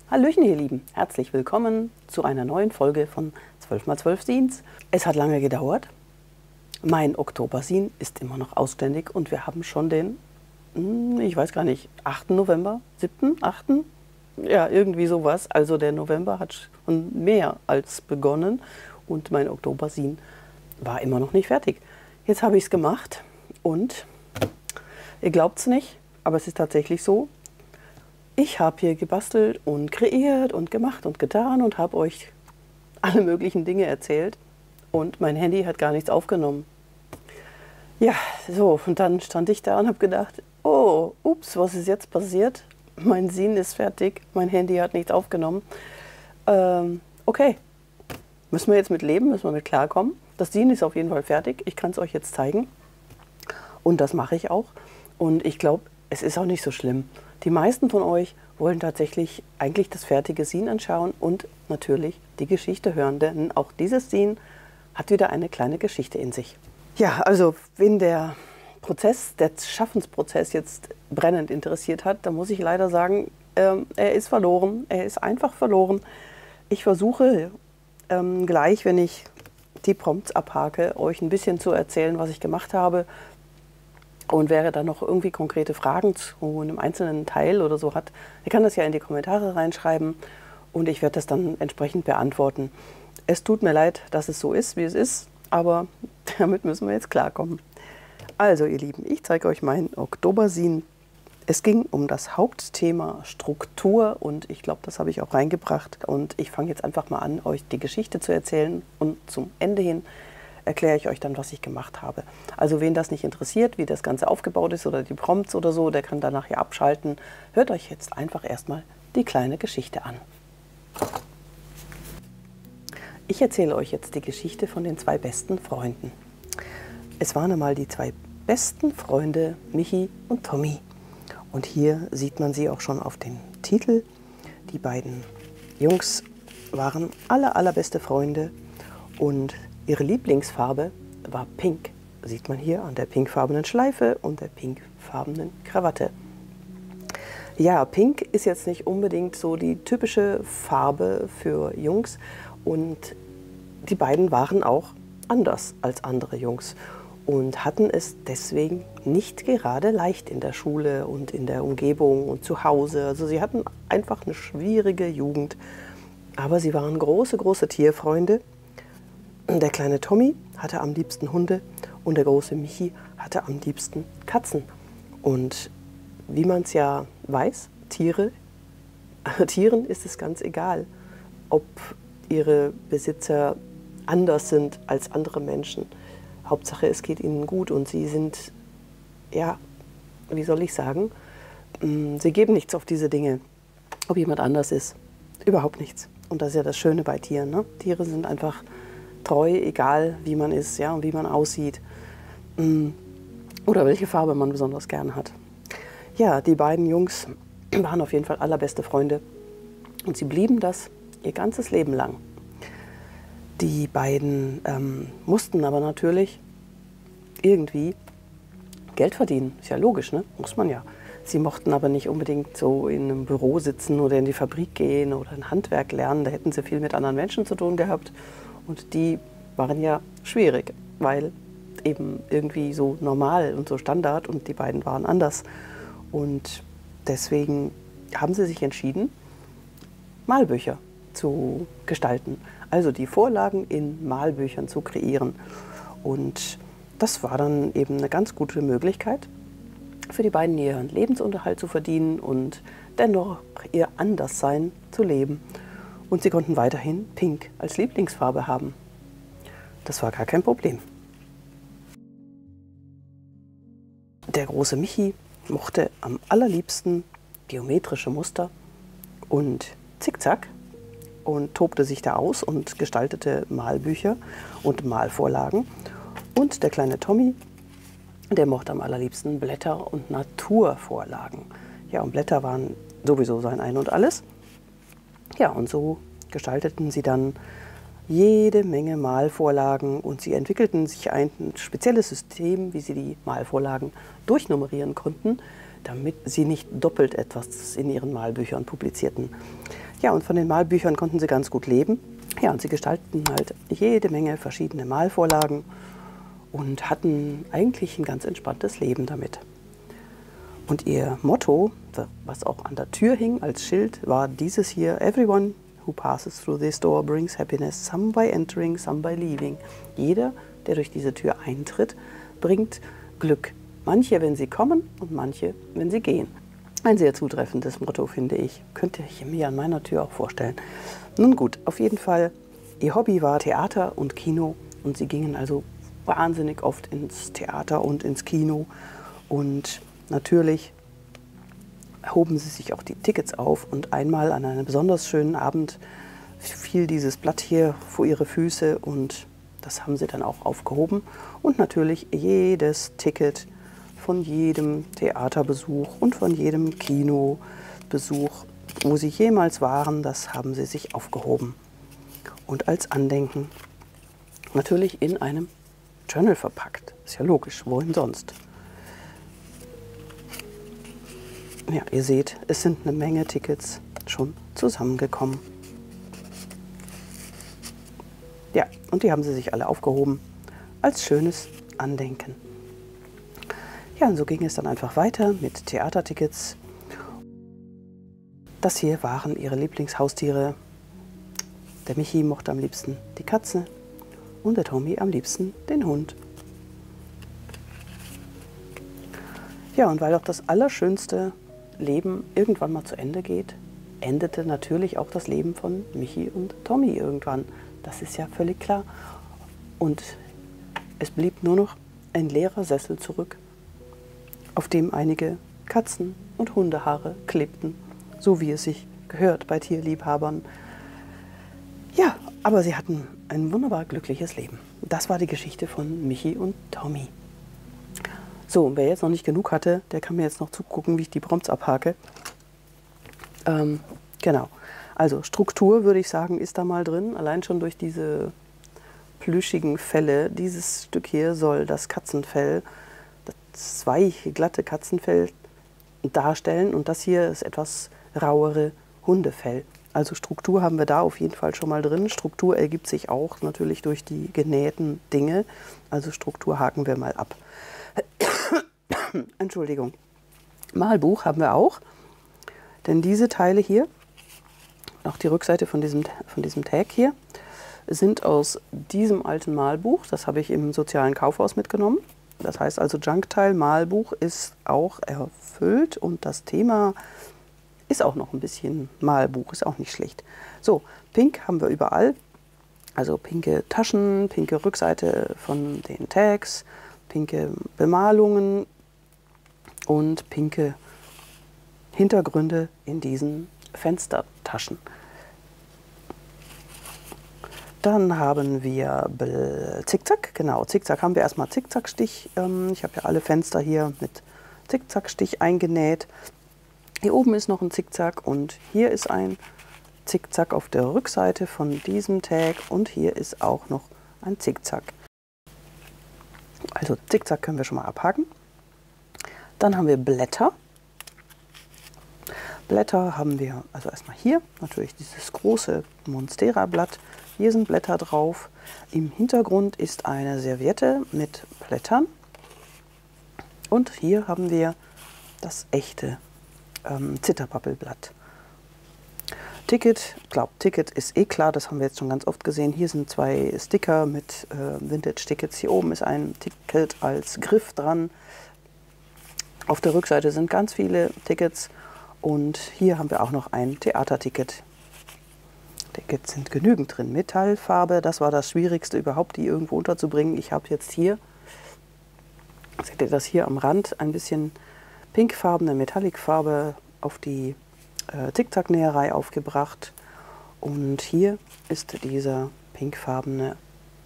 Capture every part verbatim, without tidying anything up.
Hallöchen ihr Lieben, herzlich willkommen zu einer neuen Folge von zwölf mal zwölf Scenes. Es hat lange gedauert, mein Oktober-Scene ist immer noch ausständig und wir haben schon den, ich weiß gar nicht, achten November, siebten, achten Ja, irgendwie sowas. Also der November hat schon mehr als begonnen und mein Oktober-Scene war immer noch nicht fertig. Jetzt habe ich es gemacht und ihr glaubt es nicht, aber es ist tatsächlich so. Ich habe hier gebastelt und kreiert und gemacht und getan und habe euch alle möglichen Dinge erzählt und mein Handy hat gar nichts aufgenommen. Ja, so, und dann stand ich da und habe gedacht, oh, ups, was ist jetzt passiert? Mein Scene ist fertig, mein Handy hat nichts aufgenommen. Ähm, okay, müssen wir jetzt mit leben, müssen wir mit klarkommen. Das Scene ist auf jeden Fall fertig, ich kann es euch jetzt zeigen und das mache ich auch. Und ich glaube, es ist auch nicht so schlimm. Die meisten von euch wollen tatsächlich eigentlich das fertige Scene anschauen und natürlich die Geschichte hören, denn auch dieses Scene hat wieder eine kleine Geschichte in sich. Ja, also wenn der Prozess, der Schaffensprozess jetzt brennend interessiert hat, dann muss ich leider sagen, ähm, er ist verloren, er ist einfach verloren. Ich versuche ähm, gleich, wenn ich die Prompts abhake, euch ein bisschen zu erzählen, was ich gemacht habe. Und wer da noch irgendwie konkrete Fragen zu einem einzelnen Teil oder so hat, der kann das ja in die Kommentare reinschreiben und ich werde das dann entsprechend beantworten. Es tut mir leid, dass es so ist, wie es ist, aber damit müssen wir jetzt klarkommen. Also ihr Lieben, ich zeige euch mein Oktober-Scene. Es ging um das Hauptthema Struktur und ich glaube, das habe ich auch reingebracht. Und ich fange jetzt einfach mal an, euch die Geschichte zu erzählen und zum Ende hin erkläre ich euch dann, was ich gemacht habe. Also wen das nicht interessiert, wie das Ganze aufgebaut ist oder die Prompts oder so, der kann danach hier abschalten. Hört euch jetzt einfach erstmal die kleine Geschichte an. Ich erzähle euch jetzt die Geschichte von den zwei besten Freunden. Es waren einmal die zwei besten Freunde Michi und Tommy. Und hier sieht man sie auch schon auf dem Titel. Die beiden Jungs waren aller, allerbeste Freunde und ihre Lieblingsfarbe war Pink. Sieht man hier an der pinkfarbenen Schleife und der pinkfarbenen Krawatte. Ja, Pink ist jetzt nicht unbedingt so die typische Farbe für Jungs und die beiden waren auch anders als andere Jungs und hatten es deswegen nicht gerade leicht in der Schule und in der Umgebung und zu Hause. Also sie hatten einfach eine schwierige Jugend, aber sie waren große, große Tierfreunde. Der kleine Tommy hatte am liebsten Hunde und der große Michi hatte am liebsten Katzen. Und wie man es ja weiß, Tiere, Tieren ist es ganz egal, ob ihre Besitzer anders sind als andere Menschen. Hauptsache, es geht ihnen gut und sie sind, ja, wie soll ich sagen, sie geben nichts auf diese Dinge, ob jemand anders ist. Überhaupt nichts. Und das ist ja das Schöne bei Tieren, ne? Tiere sind einfach treu, egal wie man ist, ja, und wie man aussieht oder welche Farbe man besonders gern hat. Ja, die beiden Jungs waren auf jeden Fall allerbeste Freunde und sie blieben das ihr ganzes Leben lang. Die beiden ähm, mussten aber natürlich irgendwie Geld verdienen, ist ja logisch, ne? Muss man ja. Sie mochten aber nicht unbedingt so in einem Büro sitzen oder in die Fabrik gehen oder ein Handwerk lernen, da hätten sie viel mit anderen Menschen zu tun gehabt. Und die waren ja schwierig, weil eben irgendwie so normal und so Standard und die beiden waren anders. Und deswegen haben sie sich entschieden, Malbücher zu gestalten. Also die Vorlagen in Malbüchern zu kreieren. Und das war dann eben eine ganz gute Möglichkeit für die beiden, ihren Lebensunterhalt zu verdienen und dennoch ihr Anderssein zu leben. Und sie konnten weiterhin Pink als Lieblingsfarbe haben. Das war gar kein Problem. Der große Michi mochte am allerliebsten geometrische Muster und Zickzack und tobte sich da aus und gestaltete Malbücher und Malvorlagen. Und der kleine Tommy, der mochte am allerliebsten Blätter und Naturvorlagen. Ja, und Blätter waren sowieso sein Ein und Alles. Ja, und so gestalteten sie dann jede Menge Malvorlagen und sie entwickelten sich ein spezielles System, wie sie die Malvorlagen durchnummerieren konnten, damit sie nicht doppelt etwas in ihren Malbüchern publizierten. Ja, und von den Malbüchern konnten sie ganz gut leben. Ja, und sie gestalten halt jede Menge verschiedene Malvorlagen und hatten eigentlich ein ganz entspanntes Leben damit. Und ihr Motto, was auch an der Tür hing als Schild, war dieses hier: Everyone who passes through this door brings happiness, some by entering, some by leaving. Jeder, der durch diese Tür eintritt, bringt Glück. Manche, wenn sie kommen, und manche, wenn sie gehen. Ein sehr zutreffendes Motto, finde ich. Könnte ich mir an meiner Tür auch vorstellen. Nun gut, auf jeden Fall, ihr Hobby war Theater und Kino. Und sie gingen also wahnsinnig oft ins Theater und ins Kino. Und natürlich hoben sie sich auch die Tickets auf. Und einmal an einem besonders schönen Abend fiel dieses Blatt hier vor ihre Füße. Und das haben sie dann auch aufgehoben. Und natürlich jedes Ticket von jedem Theaterbesuch und von jedem Kinobesuch, wo sie jemals waren, das haben sie sich aufgehoben. Und als Andenken natürlich in einem Journal verpackt. Ist ja logisch, wohin sonst? Ja, ihr seht, es sind eine Menge Tickets schon zusammengekommen. Ja, und die haben sie sich alle aufgehoben als schönes Andenken. Ja, und so ging es dann einfach weiter mit Theatertickets. Das hier waren ihre Lieblingshaustiere. Der Michi mochte am liebsten die Katze und der Tommy am liebsten den Hund. Ja, und weil auch das allerschönste Leben irgendwann mal zu Ende geht, endete natürlich auch das Leben von Michi und Tommy irgendwann. Das ist ja völlig klar. Und es blieb nur noch ein leerer Sessel zurück, auf dem einige Katzen- und Hundehaare klebten, so wie es sich gehört bei Tierliebhabern. Ja, aber sie hatten ein wunderbar glückliches Leben. Das war die Geschichte von Michi und Tommy. So, und wer jetzt noch nicht genug hatte, der kann mir jetzt noch zugucken, wie ich die Prompts abhake. Ähm, genau. Also Struktur, würde ich sagen, ist da mal drin. Allein schon durch diese plüschigen Felle. Dieses Stück hier soll das Katzenfell, das weiche, glatte Katzenfell darstellen. Und das hier ist etwas rauere Hundefell. Also Struktur haben wir da auf jeden Fall schon mal drin. Struktur ergibt sich auch natürlich durch die genähten Dinge. Also Struktur haken wir mal ab. Entschuldigung. Malbuch haben wir auch. Denn diese Teile hier, auch die Rückseite von diesem, von diesem Tag hier, sind aus diesem alten Malbuch. Das habe ich im sozialen Kaufhaus mitgenommen. Das heißt also, Junkteil Malbuch ist auch erfüllt und das Thema ist auch noch ein bisschen Malbuch, ist auch nicht schlecht. So, pink haben wir überall. Also pinke Taschen, pinke Rückseite von den Tags, pinke Bemalungen und pinke Hintergründe in diesen Fenstertaschen. Dann haben wir Zickzack, genau, Zickzack haben wir erstmal Zickzackstich. Ich habe ja alle Fenster hier mit Zickzackstich eingenäht. Hier oben ist noch ein Zickzack und hier ist ein Zickzack auf der Rückseite von diesem Tag und hier ist auch noch ein Zickzack. Also Zickzack können wir schon mal abhaken. Dann haben wir Blätter. Blätter haben wir also erstmal hier, natürlich dieses große Monstera-Blatt. Hier sind Blätter drauf. Im Hintergrund ist eine Serviette mit Blättern. Und hier haben wir das echte ähm, Zitterpappelblatt. Ticket, ich glaube, Ticket ist eh klar, das haben wir jetzt schon ganz oft gesehen. Hier sind zwei Sticker mit äh, Vintage-Tickets. Hier oben ist ein Ticket als Griff dran. Auf der Rückseite sind ganz viele Tickets. Und hier haben wir auch noch ein Theaterticket. Tickets sind genügend drin. Metallfarbe, das war das Schwierigste überhaupt, die irgendwo unterzubringen. Ich habe jetzt hier, seht ihr das hier am Rand, ein bisschen pinkfarbene Metallicfarbe auf die äh, Zickzacknäherei aufgebracht. Und hier ist dieser pinkfarbene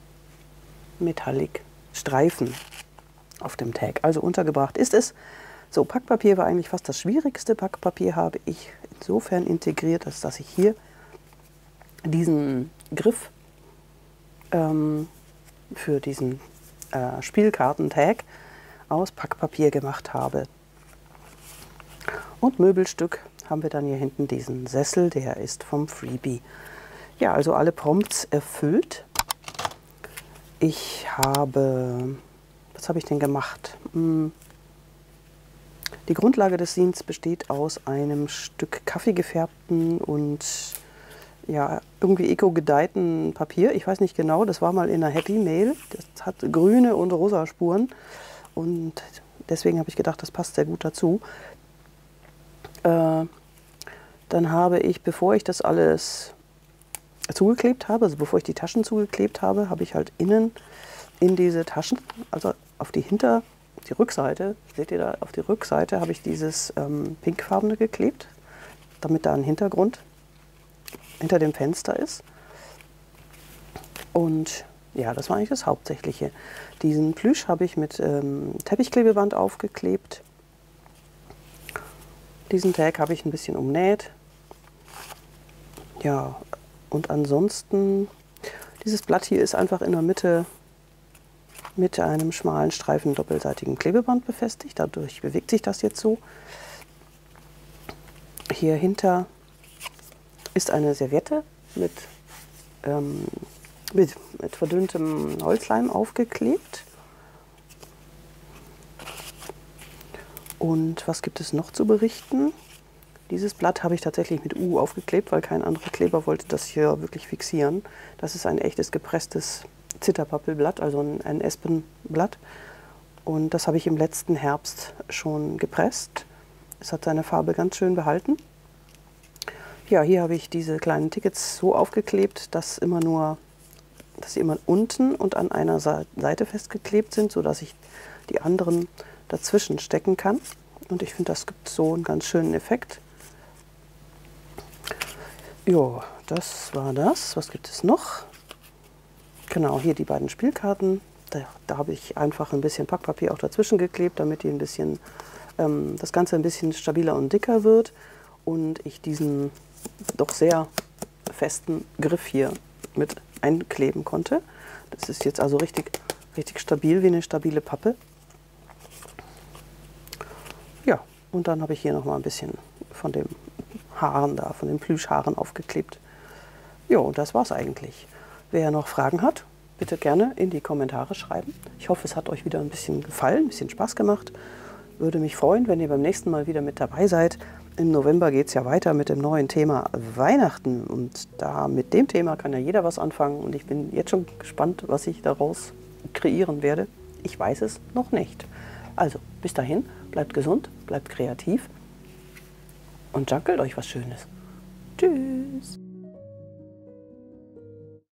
Metallic-Streifen auf dem Tag. Also untergebracht ist es. So, Packpapier war eigentlich fast das Schwierigste. Packpapier habe ich insofern integriert, als dass ich hier diesen Griff ähm, für diesen äh, Spielkartentag aus Packpapier gemacht habe. Und Möbelstück haben wir dann hier hinten diesen Sessel, der ist vom Freebie. Ja, also alle Prompts erfüllt. Ich habe, was habe ich denn gemacht? Hm. Die Grundlage des Zines besteht aus einem Stück kaffeegefärbten und ja, irgendwie eco-gedeihten Papier. Ich weiß nicht genau, das war mal in einer Happy Mail. Das hat grüne und rosa Spuren und deswegen habe ich gedacht, das passt sehr gut dazu. Äh, dann habe ich, bevor ich das alles zugeklebt habe, also bevor ich die Taschen zugeklebt habe, habe ich halt innen in diese Taschen, also auf die Hinter- die Rückseite, seht ihr da, auf die Rückseite habe ich dieses ähm, pinkfarbene geklebt, damit da ein Hintergrund hinter dem Fenster ist. Und ja, das war eigentlich das Hauptsächliche. Diesen Plüsch habe ich mit ähm, Teppichklebeband aufgeklebt. Diesen Tag habe ich ein bisschen umnäht. Ja, und ansonsten, dieses Blatt hier ist einfach in der Mitte mit einem schmalen Streifen doppelseitigen Klebeband befestigt. Dadurch bewegt sich das jetzt so. Hier hinter ist eine Serviette mit, ähm, mit, mit verdünntem Holzleim aufgeklebt. Und was gibt es noch zu berichten? Dieses Blatt habe ich tatsächlich mit U aufgeklebt, weil kein anderer Kleber wollte das hier wirklich fixieren. Das ist ein echtes gepresstes Zitterpappelblatt, also ein, ein Espenblatt. Und das habe ich im letzten Herbst schon gepresst. Es hat seine Farbe ganz schön behalten. Ja, hier habe ich diese kleinen Tickets so aufgeklebt, dass immer nur, dass sie immer unten und an einer Seite festgeklebt sind, sodass ich die anderen dazwischen stecken kann. Und ich finde, das gibt so einen ganz schönen Effekt. Jo, das war das. Was gibt es noch? Genau, hier die beiden Spielkarten. Da, da habe ich einfach ein bisschen Packpapier auch dazwischen geklebt, damit die ein bisschen, ähm, das Ganze ein bisschen stabiler und dicker wird. Und ich diesen doch sehr festen Griff hier mit einkleben konnte. Das ist jetzt also richtig, richtig stabil, wie eine stabile Pappe. Ja, und dann habe ich hier noch mal ein bisschen von dem Haaren da, von den Plüschhaaren aufgeklebt. Ja, und das war's eigentlich. Wer noch Fragen hat, bitte gerne in die Kommentare schreiben. Ich hoffe, es hat euch wieder ein bisschen gefallen, ein bisschen Spaß gemacht. Würde mich freuen, wenn ihr beim nächsten Mal wieder mit dabei seid. Im November geht es ja weiter mit dem neuen Thema Weihnachten. Und da mit dem Thema kann ja jeder was anfangen. Und ich bin jetzt schon gespannt, was ich daraus kreieren werde. Ich weiß es noch nicht. Also, bis dahin, bleibt gesund, bleibt kreativ und junkelt euch was Schönes. Tschüss.